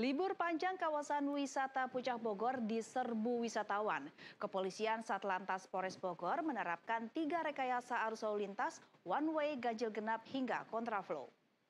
Libur panjang kawasan wisata Puncak Bogor diserbu wisatawan. Kepolisian Satlantas Polres Bogor menerapkan 3 rekayasa arus lalu lintas, one way, ganjil genap hingga kontraflow.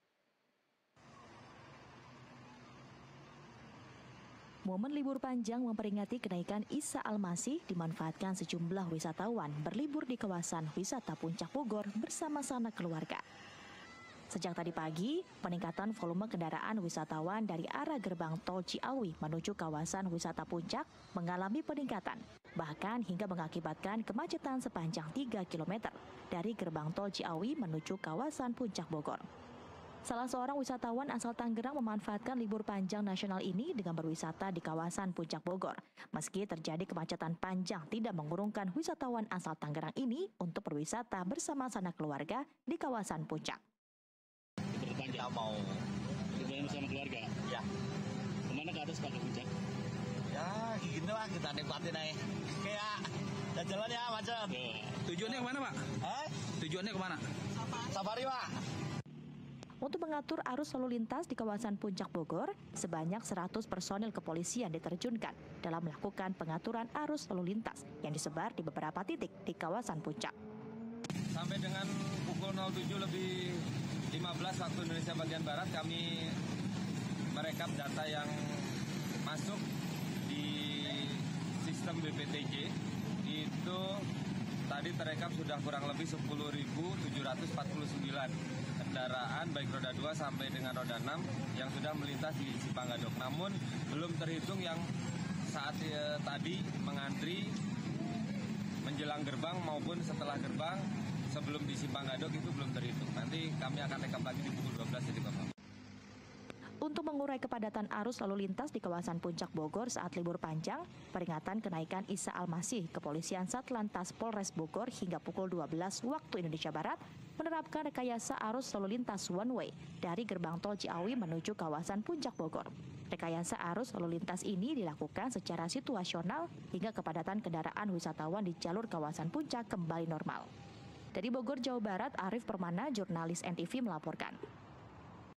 Momen libur panjang memperingati kenaikan Isa Al-Masih dimanfaatkan sejumlah wisatawan berlibur di kawasan wisata Puncak Bogor bersama sanak keluarga. Sejak tadi pagi, peningkatan volume kendaraan wisatawan dari arah gerbang tol Ciawi menuju kawasan wisata Puncak mengalami peningkatan, bahkan hingga mengakibatkan kemacetan sepanjang 3 km dari gerbang tol Ciawi menuju kawasan Puncak Bogor. Salah seorang wisatawan asal Tangerang memanfaatkan libur panjang nasional ini dengan berwisata di kawasan Puncak Bogor. Meski terjadi kemacetan panjang, tidak mengurungkan wisatawan asal Tangerang ini untuk berwisata bersama sanak keluarga di kawasan Puncak. Kita mau liburan bersama keluarga? Ya. Kemana ke atas Pak, ke Puncak? Ya gini lah, kita nikmatin aja. Kayak jalan ya macet. Tujuannya kemana Pak? Tujuannya kemana? Safari Pak. Untuk mengatur arus lalu lintas di kawasan Puncak Bogor, sebanyak 100 personil kepolisian diterjunkan dalam melakukan pengaturan arus lalu lintas yang disebar di beberapa titik di kawasan Puncak. Sampai dengan pukul 07.15 waktu Indonesia bagian Barat, kami merekap data yang masuk di sistem BPTJ. Itu tadi terekap sudah kurang lebih 10.749 kendaraan baik roda 2 sampai dengan roda 6 yang sudah melintas di Simpang Gadok. Namun belum terhitung yang saat tadi mengantri menjelang gerbang maupun setelah gerbang sebelum di Simpang Gadok itu belum terhitung. Nanti kami akan rekap lagi di pukul 12 jadi Bapak. Untuk mengurai kepadatan arus lalu lintas di kawasan Puncak Bogor saat libur panjang, peringatan kenaikan Isa Al-Masih, Kepolisian Satlantas Polres Bogor hingga pukul 12 waktu Indonesia Barat menerapkan rekayasa arus lalu lintas one way dari gerbang tol Ciawi menuju kawasan Puncak Bogor. Rekayasa arus lalu lintas ini dilakukan secara situasional hingga kepadatan kendaraan wisatawan di jalur kawasan Puncak kembali normal. Dari Bogor, Jawa Barat, Arif Permana, jurnalis NTV melaporkan.